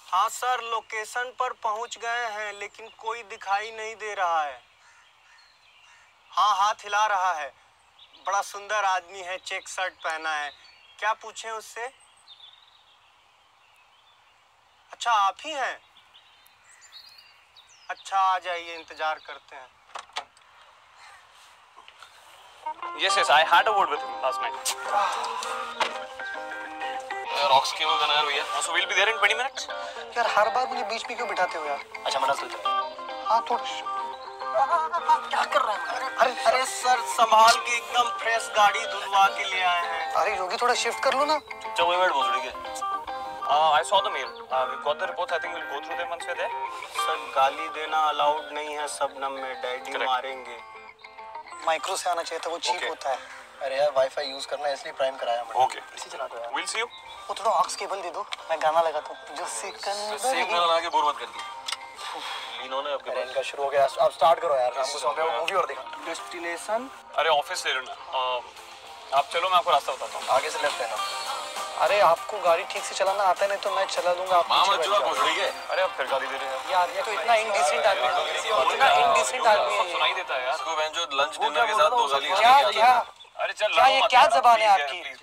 हाँ sir, location पर पहुंच गए हैं लेकिन कोई दिखाई नहीं दे रहा है। हाँ, हाथ हिला रहा है। बड़ा सुंदर आदमी है, चेक शर्ट पहना है। क्या पूछें उससे? अच्छा, आप ही हैं? अच्छा, आ जाइए, इंतजार करते हैं। Yes, I had a word with him last night. Rocks cable बना है भैया। So we'll be there in 20 minutes. यार हर बार मुझे बीच में क्यों बिठाते हो यार? अच्छा मना सुनते हैं। हाँ थोड़ा। क्या कर रहा है? अरे सर, संभाल के, एकदम फ्रेश गाड़ी धुलवा के ले आए हैं। अरे योगी, थोड़ा शिफ्ट कर लो ना। चलो वही मिनट बोल रही है। I saw the mail. We've got the reports. I think we'll go through them once we're there. Sir, गाली देना अलाउड नहीं है शबनम में, डैडी मारेंगे। माइक्रो से आना चाहिए था, वो चीप होता है। अरे यार, वाईफाई यूज करना है इसलिए प्राइम कराया मैंने। ओके, इसी चला दो यार। We'll see you. वो थोड़ा ऑक्स केबल दे दो, मैं गाना लगाता हूँ। जो सिकंदर सेम गाना लगा के बोर मत कर दी। इन्होंने आपके पास इनका शुरू हो गया। अब स्टार्ट करो यार, हमको सौंपे वो मूवी और देखा। डेस्टिनेशन? अरे ऑफिस से लेना। आप चलो, मैं आपको रास्ता बताता हूँ। आगे से लेफ्ट है ना। अरे आपको गाड़ी ठीक से चलाना आता है, नहीं तो मैं चला दूंगा। आप मामा जुआ पहुंच रही है। अरे अब फिर गाड़ी दे रहे हैं यार। ये तो इतना इंडिसेंट आदमी है, इतना इंडिसेंट आदमी है। सुनाई देता है यार। इसको जो लंच डिनर के साथ 2 साल क्या? अरे चल, क्या ये क्या जबान है आपकी?